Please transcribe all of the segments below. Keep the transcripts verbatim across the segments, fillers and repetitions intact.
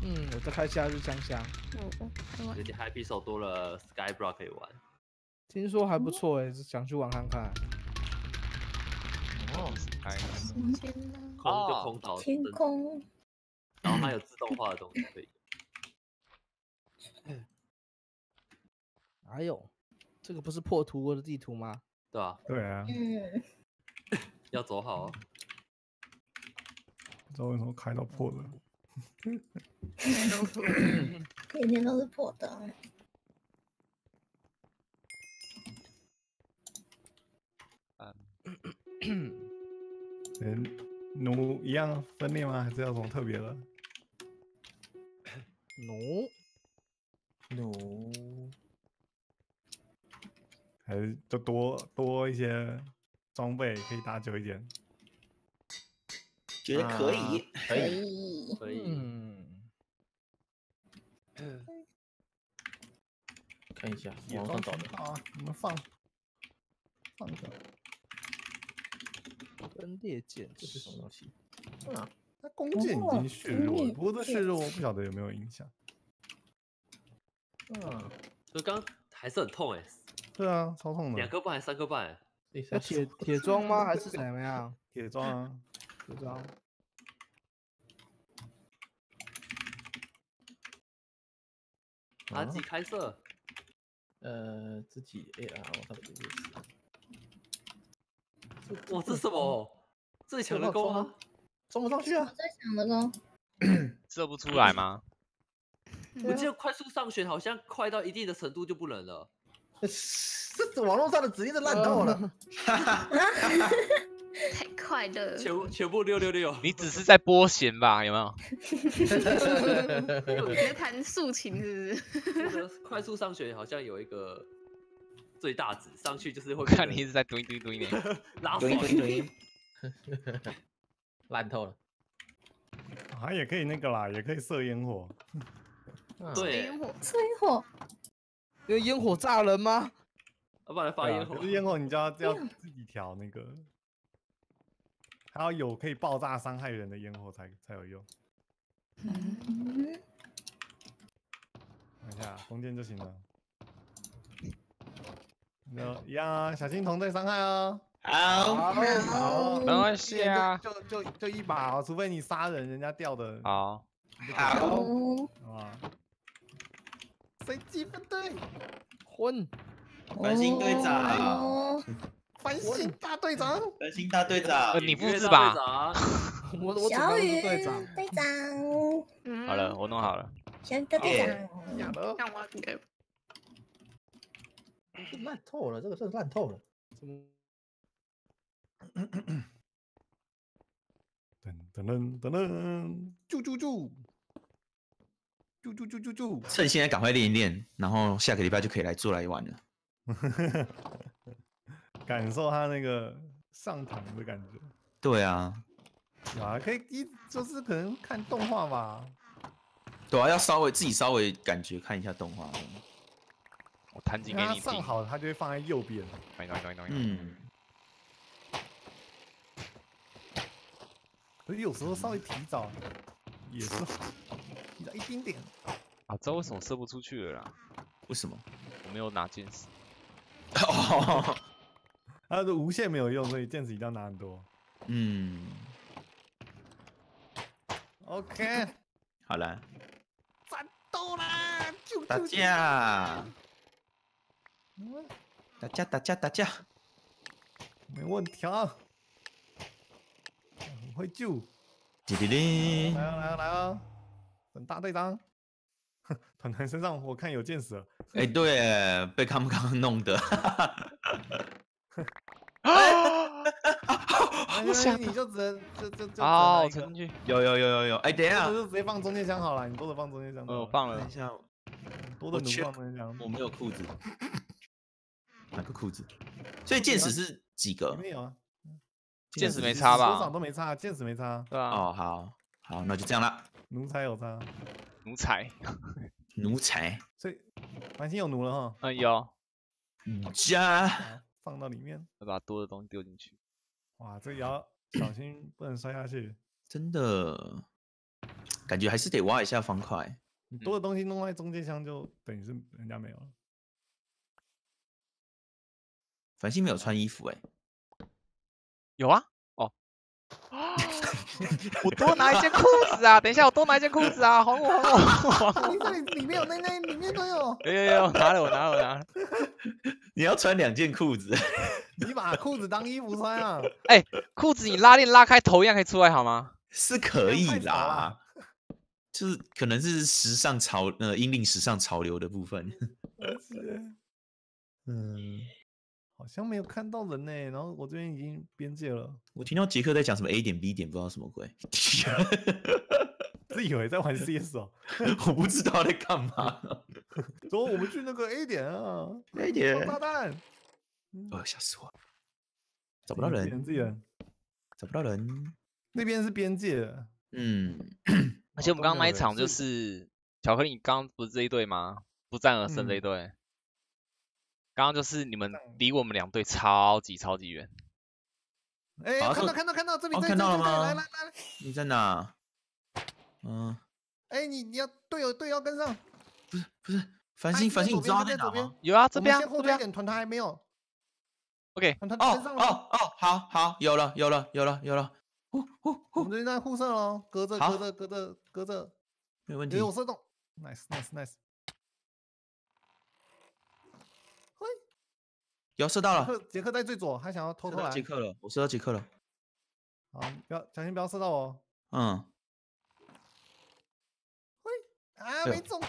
嗯，我再开夏日香香。 嗯，最近 Happy 手多了 Skyblock 可以玩， 听说还不错哎，想去玩看看。 哦，哎， 空就空岛天空， 然后它有自动化的东西可以。 哎呦，这个不是破图我的地图吗？ 对啊， 对啊， 嗯， 要走好哦。 不知道为什么开到破了。 天天都是破的。 嗯，弩一样分裂吗？还是要什么特别的？ 弩弩， 还是就多多一些装备可以打久一点？ 觉得可以， 可以， 可以。 嗯， 看一下野网上找的。 装全套啊，我们放放一个。 分裂剑这是什么东西？ 啊，它弓箭已经削弱了，不过这削弱我不晓得有没有影响。 嗯， 就刚还是很痛哎， 对啊，超痛的。 两颗半还是三颗半？ 要铁铁装吗？还是怎么样？ 铁装啊， 铁装。 他自己开设。 呃，自己 A R 往上的意思。 哇，这什么？最强的弓啊！ 装不上去啊！ 最强的弓， 射不出来吗？ 我记得快速上旋好像快到一定的程度就不能了。 这网络上的指令是烂透了。 太快乐， 全部全部六六六。 你只是在拨弦吧？有没有？ 你在弹竖琴是不是？ 那个快速上旋好像有一个最大值，上去就是会。 看你一直在堆堆堆呢， 拉堆堆堆，烂透了。 它也可以那个啦，也可以射烟火。 对， 烟火， 吹火， 因为烟火炸人吗？ 要不然发烟火。 可是烟火你就要要自己调那个，还要有可以爆炸伤害人的烟火才才有用。 嗯， 看一下弓箭就行了。那一样啊，小心同队伤害哦。 好， 好， 没关系啊， 就就就就一把哦，除非你杀人，人家掉的。 好， 好， 啊，随机分队， 混， 繁星队长， 哦， 繁星大队长， 繁星大队长呃，，你复制吧。 我我整小雨个都是队长。 队长， 嗯好了，我弄好了。 小雨队长， 假的， 让我给烂透了，这个真是烂透了。 怎么？ 噔噔噔噔噔，啾啾啾，啾啾啾啾啾。 趁现在赶快练一练，然后下个礼拜就可以来做来玩了。 感受他那个上膛的感觉。 对啊， 啊，可以一就是可能看动画吧。 对啊，要稍微自己稍微感觉看一下动画。 我弹琴给他你听。 上好，他就会放在右边。 嗯， 可是有时候稍微提早也是好，提早一丁点。 啊，知道为什么射不出去了啦？ 为什么？ 我没有拿剑矢。 哦， 他的无限没有用，所以剑矢一定要拿很多。 嗯 ，OK， 好了， 战斗啦！啾打啾架， 啾打架，打架，打架。 没问题啊，很会救。 滴滴滴来，啊来啊来啊！本大队长，团团身上我看有箭矢了。 哎，对，被他们刚刚弄的。 没关系，你就只能就就就好，我只能存进去。 有有有有有，哎，等一下， 就直接放中间枪好了，你多的放中间枪。 呃，我放了等一。下， 多的弩我缺放中间枪。 我没有裤子，哪个裤子？所以箭矢是几个里？面有啊， 箭矢没差吧多少都没差，箭矢没差， 对啊， 哦，好，好，那就这样啦。 奴才有差， 奴才。 奴才， 所以繁星有弩了哈， 嗯，有。 加， 好放到里面。 要把多的东西丢进去。 哇，这也要小心，不能摔下去。 真的， 感觉还是得挖一下方块。 你多的东西弄在中间箱，就等于是人家没有了。 繁星没有穿衣服哎、 有啊，哦，我多拿一件裤子啊！等一下，我多拿一件裤子啊！还我，还我，还我！ 你这里里面有内内，里面都有。 有有有，拿了，我拿了，我拿了。 你要穿两件裤子， 你把裤子当衣服穿啊？ 哎，裤子你拉链拉开，头一样可以出来好吗？ 是可以太少了啦，就是可能是时尚潮呃引领时尚潮流的部分。 而且嗯， 好像没有看到人呢。然后我这边已经边界了， 我听到杰克在讲什么 A 点 B 点，不知道什么鬼。 自以为在玩 C S 哦。 我不知道在干嘛。 走，我们去那个 A 点啊 A 点放炸弹。 哦，吓死我了！找不到人， 自己人， 找不到人。 那边是边界的。 嗯， 而且我们刚刚那一场就是是巧克力，你刚刚不是这一队吗？不战而胜这一嗯队。刚刚就是你们离我们两队超级超级远。 哎， 啊这看到看到看到，这里哦这里看到了吗这里来来来来， 你在哪？嗯， 哎，你你要队友队友要跟上。 不是不是，繁他星繁星， 一直在左边你知道他在哪他在左边吗？ 有啊，这我们边啊， 先后这边啊。 退一点，团团还没有。 OK， 团团哦跟上了吗。 哦哦，好好，有了有了有了有了，呼呼我呼们，这边在互射喽，隔着好隔着隔着隔着， 没问题有。我射动 ，nice nice nice。嘿， 有射到了， 杰克杰克在最左，他想要偷射偷来。 到杰克了，我射到杰克了。 好，不要小心不要射到我。 嗯， 啊， 哎呦没中。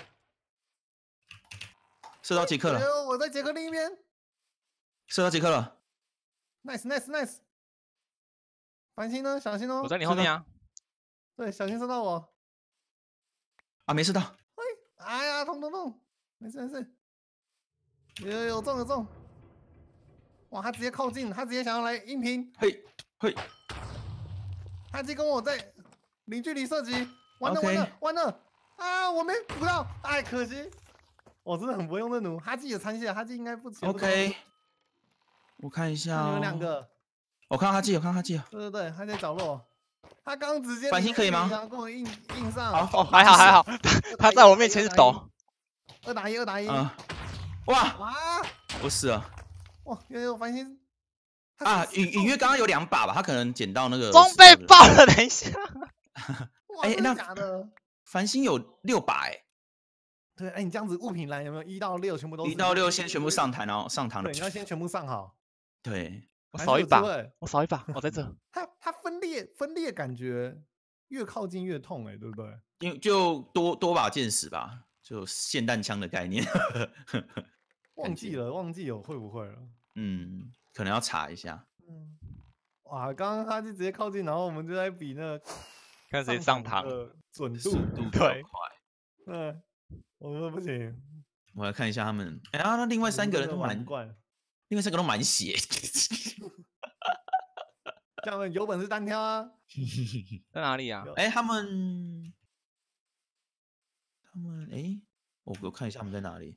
射到杰克了， 哎呦，我在杰克另一边。 射到杰克了。 nice nice nice。繁星呢？小心哦。 我在你后面啊。 对，小心射到我。 啊，没射到。 哎呀，痛痛痛！没事没事。有有有中有中。哇，他直接靠近，他直接想要来硬拼， 嘿嘿， 他直接跟我在零距离射击，完了 OK 完了完了！啊，我没补到，哎，可惜。我真的很不会用任弩，哈基也残血，哈基应该不吃。 OK，我看一下、哦。 你们两，个， 我看到哈基，我看到哈基了。 对对对，他在角落。他刚刚直接繁星可以吗想要跟我硬硬上。 好哦，还好还好，他在我面前是抖。 二打一，二打一。 嗯，哇， 哇我死了哇，有有繁星。他啊！ 是隐隐约刚刚有两把吧，他可能捡到那个装石头的备爆了，等一下。 哇， 哎那真的假的？ 繁星有六把哎， 对，哎，你这样子物品栏有没有一到六全部都是？ 一到六先全部上台，然后上膛了对，。你要先全部上好。 对， 还是我少一把有机会， 我少一把，我在这。 它它分裂分裂感觉越靠近越痛哎、对不对？ 因为就多多把剑矢吧，就霰弹枪的概念。 忘记了忘记有会不会了？ 嗯，可能要查一下。 嗯，哇，刚刚他就直接靠近，然后我们就在比那个看谁上膛膛。 的准速度。 度比较对快。 嗯，我说不行， 我来看一下他们，哎呀，那另外三个人都蛮我们真的玩不，惯， 另外三个都蛮血。 这样有本事单挑啊！ 在哪里啊？ 哎、他们，他们，哎、我我看一下他们在哪里。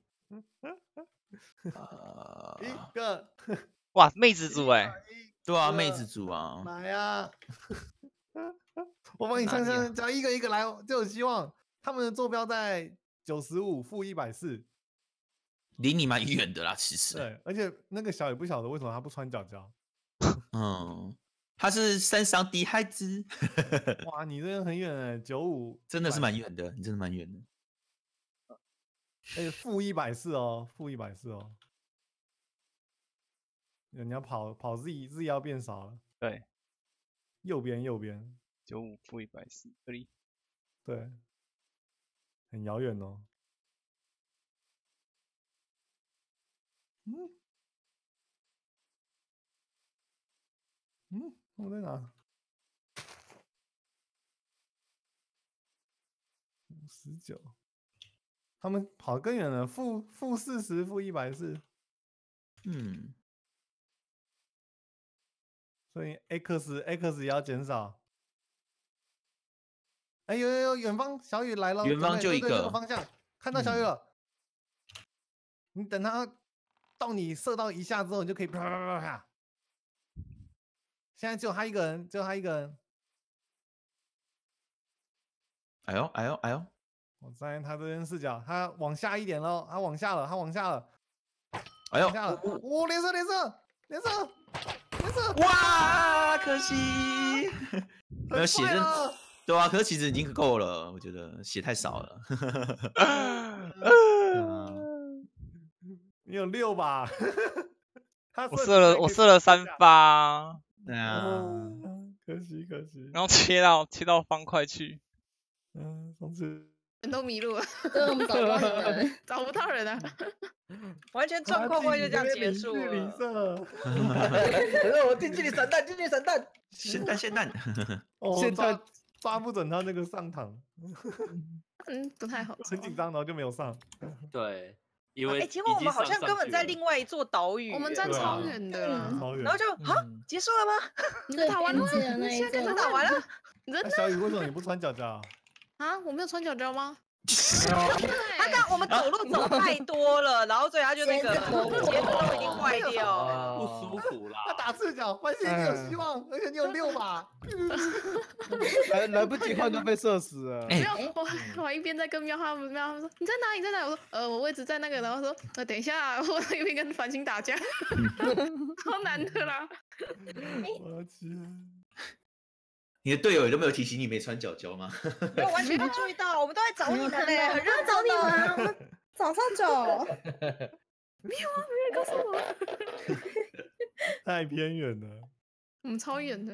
啊、 一个哇，妹子组哎， 对啊， 个妹子组啊， 来呀、我帮你想哪里啊想，只要一个一个来就有希望。他们的坐标在九十五负一百四， 离你蛮远的啦，其实。 对，而且那个小也不晓得为什么他不穿脚脚。 嗯，他是山上的孩子， 哇，你这个很远哎，九五真的是蛮远的，你真的蛮远的。 哎，负一百四哦，负一百四哦。人家跑跑 Z Z 要变少了， 对， 右边右边， 九五负一百四，这里。 对，很遥远哦。嗯嗯，我在哪？五十九，他们跑更远了，负负四十，负一百四， 嗯， 所以 X X 也要减少。哎，有有有，远方小雨来了， 远方准备对对这就一个个方向，看到小雨嗯了。你等他到你射到一下之后，你就可以啪啪啪啪啪。现在只有他一个人，只有他一个人。 哎呦哎呦哎呦， 我站在他这边视角，他往下一点了，他往下了，他往下了， 哎呦往，下了，哦，连射连射连射连射， 哇，可惜，没有很血真快了对啊，可是其实已经够了，我觉得血太少了。嗯你有六吧？他我射了， 射直接可以我射了三射下发， 对啊， 哦，可惜可惜。 然后切到切到方块去。 嗯，从此人都迷路了， 对，我们找不到你们。 找不到人啊。 完全状况会就这样结束距离了。 射， 可是我近距离散弹，近距离散弹。 现蛋现蛋， 哦， 现在抓抓不准他那个上膛， 嗯，不太好。 很紧张，然后就没有上。 对，因为哎，结果我们好像根本在另外外一座岛屿耶， 我们站对啊超远的啦。 超远然后就啊， 嗯结束了吗？ 你在打完了吗？ 最边界的那一现在座真打完了？ 你真的那小雨为什么你不穿脚脚？ 啊？我没有穿脚脚吗？ 他刚我们走路走太多了，然后所以他就那个鞋子磨破鞋子都已经坏掉了。 啊不舒服啦。 他打赤脚，关键你有希望，而且你有六把。 来来不及换就被射死了。 哎没有，我我还一边在跟喵他们，喵他们说你在哪里？你在哪里？我说呃，我位置在那个，然后说呃，等一下，我一边跟繁星打架，超难的啦。 我天！ 你的队友也都没有提醒你没穿脚脚吗？ 没有完全没注意到，我们都在找你们呢，很认找你真哦。 们，我们找超久。 没有啊，没人告诉我， 太偏远了。 我们超远的。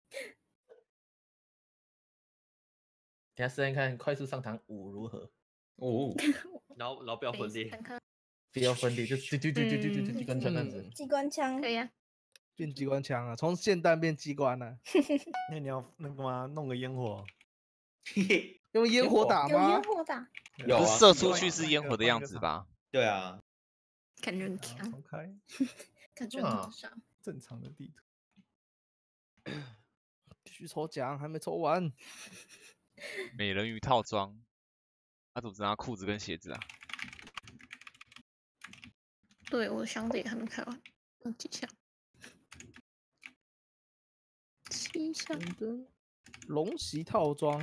等下试试看快速上膛五如何？ 哦， 然后然后不要分裂， 看看不要分离，就丢丢丢丢丢丢丢丢跟枪这样子。 机关枪可，以啊。 变机关枪啊，从霰弹变机关了。 那你要那个吗？弄个烟火。 嘿嘿， 用烟火打有吗烟？火打， 有啊不是射出换一个去是烟火的样子？吧？ 对啊， 感觉很换一个强， 重开感觉很好笑。 正常的地图。 继续抽奖，还没抽完。 美人鱼套装，他怎么只拿裤子跟鞋子啊？ 对，我的箱子也还没开完，有几箱？七箱。 噔噔，龙席套装，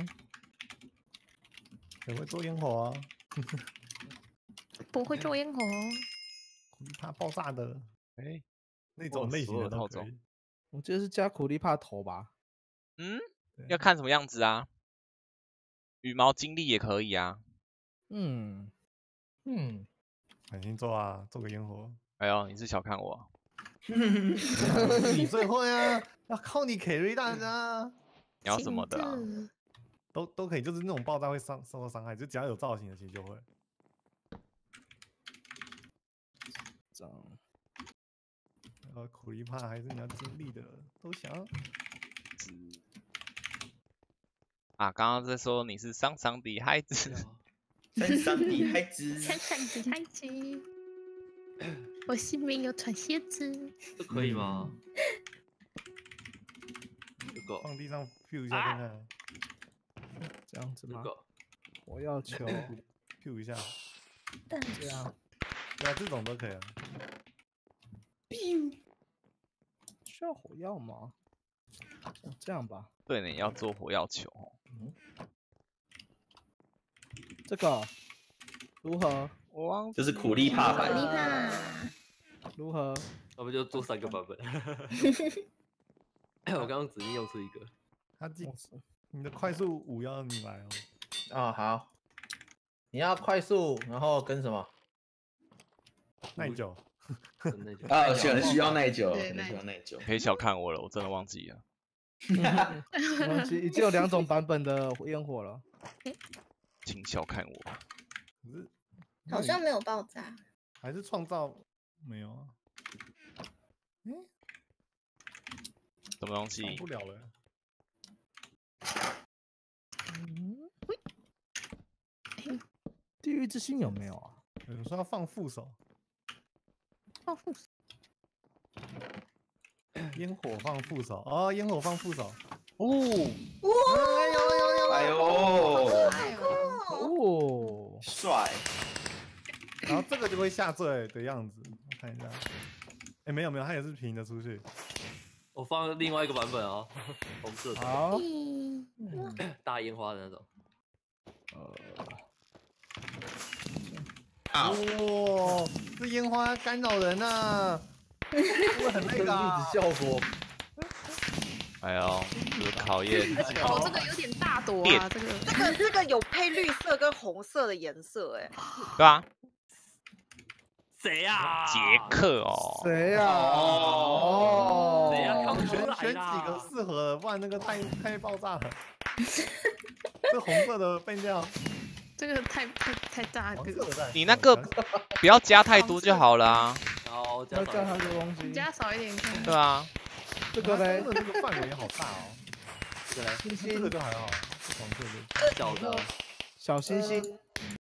也会做烟火啊， 不会做烟火哦。 怕爆炸的哎， 那种类型所有套装的都可以。 我记得是加苦力怕头吧？ 嗯， 对要看什么样子啊？羽毛精力也可以啊。 嗯， 嗯， 赶紧做啊，做个烟火。 哎呦，你是小看我啊？ 你最会啊，要靠你 carry 大家， 你要什么的啊？ 亲自都都可以，就是那种爆炸会伤受到伤害，就只要有造型的其实就会。 这样呃，苦力怕还是你要经历的，都想要。 啊，刚刚在说你是伤伤的孩子， 山上的孩子， 看看你孩子，我心没有穿鞋子。 这可以吗？这个放地上 Q 一下看看这样子吗？ 这个我要求 ，Q 一下， 但这样， 对啊，这种都可以啊。 需要火药吗？哦，这样吧， 对呢，要做火药球哦。 这个如何？ 我忘就是苦力怕苦力版， 怕， 如何？ 我们就做三个版本。我刚刚指定用出一个， 他记你的快速五要你来哦。 哦好，你要快速，然后跟什么？ 耐久， 跟那个啊，可能需要耐久， 对可能需要耐久。 可以小看我了，我真的忘记了。 没关系，已经有两种版本的烟火了。 请小看我。 可是好像没有爆炸。 还是创造没有啊？嗯， 什么东西上？不了了。 嗯，地狱之心有没有啊？ 有人说要放副手， 放副手烟火放副手哦，烟火放副手。 哦， 哎呦呦呦！ 哎呦， 哎呦， 哦， 帅！ 然后这个就会下坠的样子，我看一下。哎，没有没有，它也是平的出去。 我放另外一个版本哦，红色的好， 嗯大烟花的那种。 啊， 哦，这烟花干扰人呐，会不会很那个啊？ 粒子效果， 哎呦，这个考验哦，这个有点大朵电啊，这个这个这个有配绿色跟红色的颜色，哎， 对吧？ 谁呀？ 杰克哦， 谁呀？ 哦哦， 谁呀看不出来选选啦几个适合的，不然那个太太爆炸了。这红色的变掉， 这个太太太大个黄色，的在你那个不要加太多就好了啊， 然后加要加上太多东西你。加少一点看。 对啊， 这个嘞它，的这个范围好大哦。 这个嘞， 星这个星， 就还好，这黄色的。 小的小星星，